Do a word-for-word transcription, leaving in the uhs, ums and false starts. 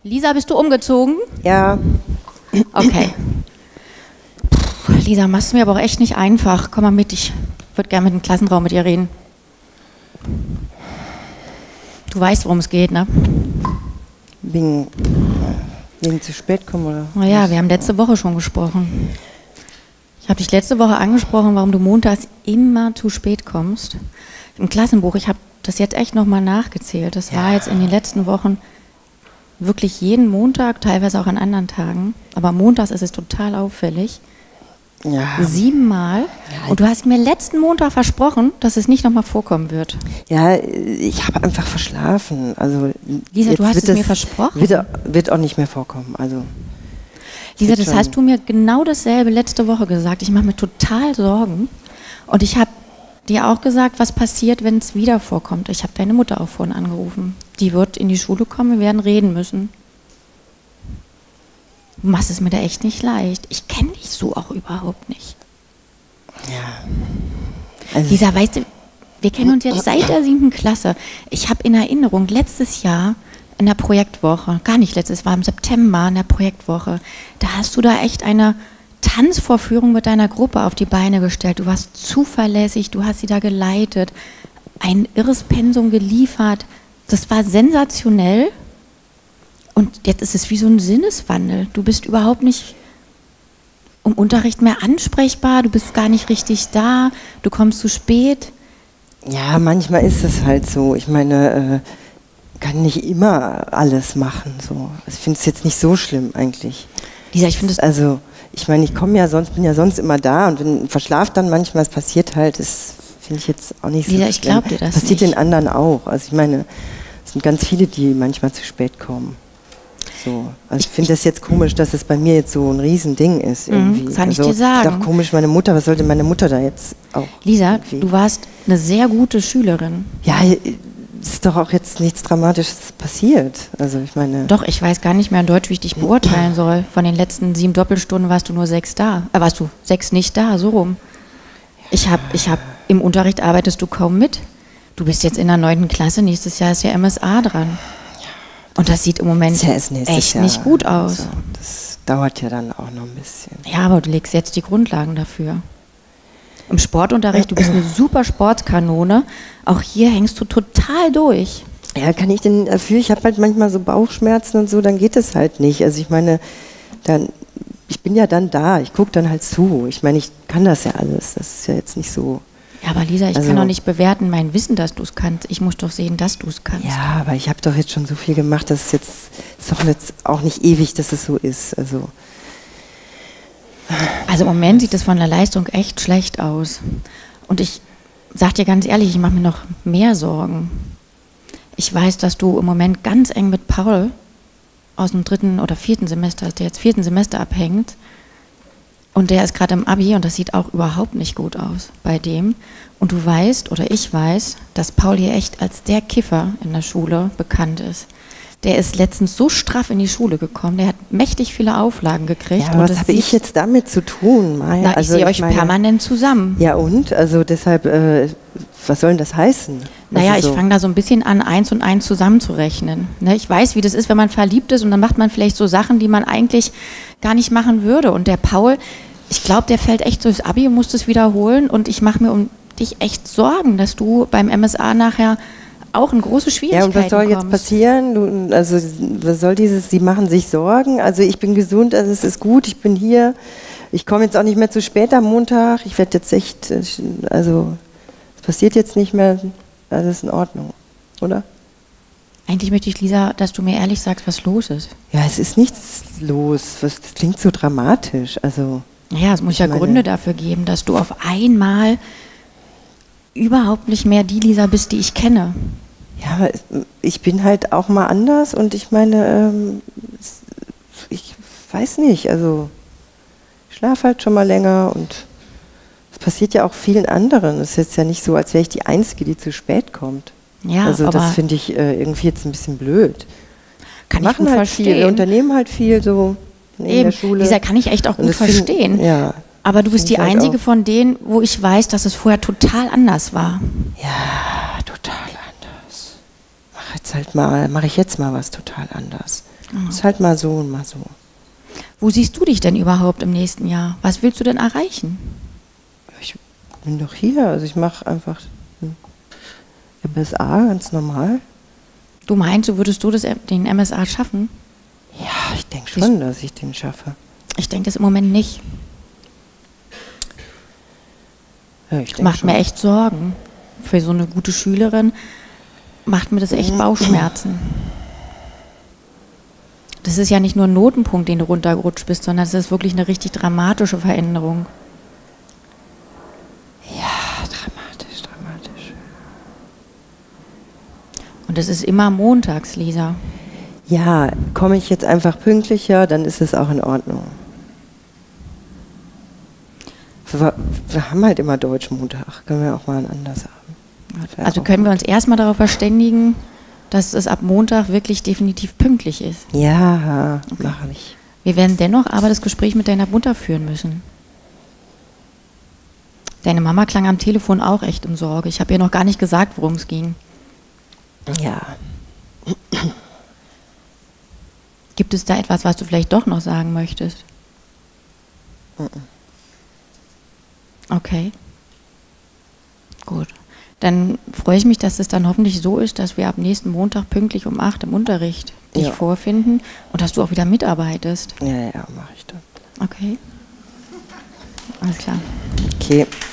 Lisa, bist du umgezogen? Ja. Okay. Puh, Lisa, machst du mir aber auch echt nicht einfach. Komm mal mit, ich würde gerne mit dem Klassenraum mit dir reden. Du weißt, worum es geht, ne? Wegen, wegen zu spät kommen, oder? Naja, wir haben letzte Woche schon gesprochen. Ich habe dich letzte Woche angesprochen, warum du montags immer zu spät kommst. Im Klassenbuch, ich habe das jetzt echt nochmal nachgezählt. Das war Ja. jetzt in den letzten Wochen wirklich jeden Montag, teilweise auch an anderen Tagen. Aber montags ist es total auffällig. Ja. Siebenmal. Und du hast mir letzten Montag versprochen, dass es nicht nochmal vorkommen wird. Ja, ich habe einfach verschlafen. Also Lisa, jetzt du hast wird es mir das- versprochen. Wird, wird auch nicht mehr vorkommen. Also Lisa, wird das schon. hast du mir genau dasselbe letzte Woche gesagt. Ich mache mir total Sorgen. Und ich habe dir auch gesagt, was passiert, wenn es wieder vorkommt. Ich habe deine Mutter auch vorhin angerufen. Die wird in die Schule kommen, wir werden reden müssen. Du machst es mir da echt nicht leicht. Ich kenne dich so auch überhaupt nicht. Ja. Also, Lisa, weißt du, wir kennen uns jetzt seit der siebten Klasse. Ich habe in Erinnerung, letztes Jahr in der Projektwoche, gar nicht letztes, war im September in der Projektwoche, da hast du da echt eine Tanzvorführung mit deiner Gruppe auf die Beine gestellt. Du warst zuverlässig, du hast sie da geleitet, ein irres Pensum geliefert. Das war sensationell. Und jetzt ist es wie so ein Sinneswandel. Du bist überhaupt nicht im Unterricht mehr ansprechbar, du bist gar nicht richtig da, du kommst zu spät. ja, manchmal ist es halt so. Ich meine, äh, kann nicht immer alles machen. So. Ich finde es jetzt nicht so schlimm eigentlich. Lisa, ich finde es. Also, ich meine, ich komme ja sonst, bin ja sonst immer da und wenn verschlaft dann manchmal, es passiert halt, das finde ich jetzt auch nicht so Lisa, schlimm. ich glaub dir das passiert nicht. den anderen auch. Also ich meine, es sind ganz viele, die manchmal zu spät kommen. So. Also ich finde das jetzt komisch, dass es bei mir jetzt so ein Riesending ist irgendwie. Mhm, kann ich also, dir sagen. Ist doch komisch, meine Mutter, was sollte meine Mutter da jetzt auch? Lisa, irgendwie- du warst eine sehr gute Schülerin. Ja, es ist doch auch jetzt nichts Dramatisches passiert. Also ich meine. Doch, ich weiß gar nicht mehr in Deutsch, wie ich dich beurteilen soll. Von den letzten sieben Doppelstunden warst du nur sechs da. Äh, warst du sechs nicht da, so rum. Ich habe, ich hab, im Unterricht arbeitest du kaum mit. Du bist jetzt in der neunten Klasse, nächstes Jahr ist ja M S A dran. Und das sieht im Moment Ja, ist nächstes echt Jahr. nicht gut aus. Also, das dauert ja dann auch noch ein bisschen. Ja, aber du legst jetzt die Grundlagen dafür. Im Sportunterricht, du bist eine super Sportskanone. Auch hier hängst du total durch. Ja, kann ich denn dafür? Ich habe halt manchmal so Bauchschmerzen und so, dann geht es halt nicht. Also ich meine, dann, ich bin ja dann da, ich gucke dann halt zu. Ich meine, ich kann das ja alles. Das ist ja jetzt nicht so. Ja, aber Lisa, ich Also- kann doch nicht bewerten mein Wissen, dass du es kannst. Ich muss doch sehen, dass du es kannst. Ja, aber ich habe doch jetzt schon so viel gemacht, dass es jetzt ist doch jetzt auch nicht ewig, dass es so ist. Also Also im Moment sieht es von der Leistung echt schlecht aus. Und ich sag dir ganz ehrlich, ich mache mir noch mehr Sorgen. Ich weiß, dass du im Moment ganz eng mit Paul aus dem dritten oder vierten Semester, der jetzt vierten Semester abhängt. Und der ist gerade im Abi und das sieht auch überhaupt nicht gut aus bei dem. Und du weißt, oder ich weiß, dass Paul hier echt als der Kiffer in der Schule bekannt ist. Der ist letztens so straff in die Schule gekommen, der hat mächtig viele Auflagen gekriegt. ja, und was das habe ich sieht- jetzt damit zu tun? Maya? Na, ich Also sehe euch meine- permanent zusammen. Ja und? Also deshalb, äh, was soll denn das heißen? Naja, Also ich so- fange da so ein bisschen an, eins und eins zusammenzurechnen. Ne, ich weiß, wie das ist, wenn man verliebt ist und dann macht man vielleicht so Sachen, die man eigentlich gar nicht machen würde. Und der Paul, ich glaube, der fällt echt durchs Abi und muss das wiederholen. Und ich mache mir um dich echt Sorgen, dass du beim M S A nachher auch in große Ja, Schwierigkeiten und was soll jetzt kommst. passieren? Du, also, was soll dieses, sie machen sich Sorgen? Also, ich bin gesund, also es ist gut, ich bin hier. Ich komme jetzt auch nicht mehr zu spät am Montag. Ich werde jetzt echt, äh, also, es passiert jetzt nicht mehr, alles ist in Ordnung, oder? Eigentlich möchte ich, Lisa, dass du mir ehrlich sagst, was los ist. Ja, es ist nichts los. Was, das klingt so dramatisch. Also, Naja, es muss Ich ja meine- Gründe dafür geben, dass du auf einmal überhaupt nicht mehr die Lisa bist, die ich kenne. ja, aber es- ich bin halt auch mal anders und ich meine, ähm, es- ich weiß nicht, also, ich schlafe halt schon mal länger und es passiert ja auch vielen anderen. Es ist jetzt ja nicht so, als wäre ich die Einzige, die zu spät kommt. Ja, also aber das finde ich äh, irgendwie jetzt ein bisschen blöd. kann Wir ich machen gut halt viel, verstehen. wir unternehmen halt viel so in Eben, der Schule. Lisa, kann ich echt auch Und gut das find- verstehen. Ja, Aber du bist find die ich halt einzige auch. von denen, wo ich weiß, dass es vorher total anders war. Ja, total anders. Mach jetzt halt mal, mache ich jetzt mal was total anders. Ah. Ist halt mal so und mal so. Wo siehst du dich denn überhaupt im nächsten Jahr? Was willst du denn erreichen? Ich bin doch hier, also ich mache einfach M S A ganz normal. Du meinst, du würdest du das, den M S A schaffen? Ja, ich denke schon, dass ich den schaffe. Ich denke das im Moment nicht. Ja, ich denk Macht schon. mir echt Sorgen. Für so eine gute Schülerin macht mir das echt Bauchschmerzen. Das ist ja nicht nur ein Notenpunkt, den du runtergerutscht bist, sondern es ist wirklich eine richtig dramatische Veränderung. Ja, dramatisch, dramatisch. Und es ist immer montags, Lisa. Ja, komme ich jetzt einfach pünktlicher, dann ist es auch in Ordnung. Wir, wir haben halt immer Deutschmontag, können wir auch mal einen anders haben. Also können wir uns erstmal darauf verständigen, dass es ab Montag wirklich definitiv pünktlich ist. Ja, okay. Mache ich. Wir werden dennoch aber das Gespräch mit deiner Mutter führen müssen. Deine Mama klang am Telefon auch echt in Sorge. Ich habe ihr noch gar nicht gesagt, worum es ging. Ja. Gibt es da etwas, was du vielleicht doch noch sagen möchtest? Okay. Gut. Dann freue ich mich, dass es dann hoffentlich so ist, dass wir ab nächsten Montag pünktlich um acht im Unterricht dich ja. vorfinden und dass du auch wieder mitarbeitest. Ja, ja, mache ich dann. Okay. Alles klar. Okay.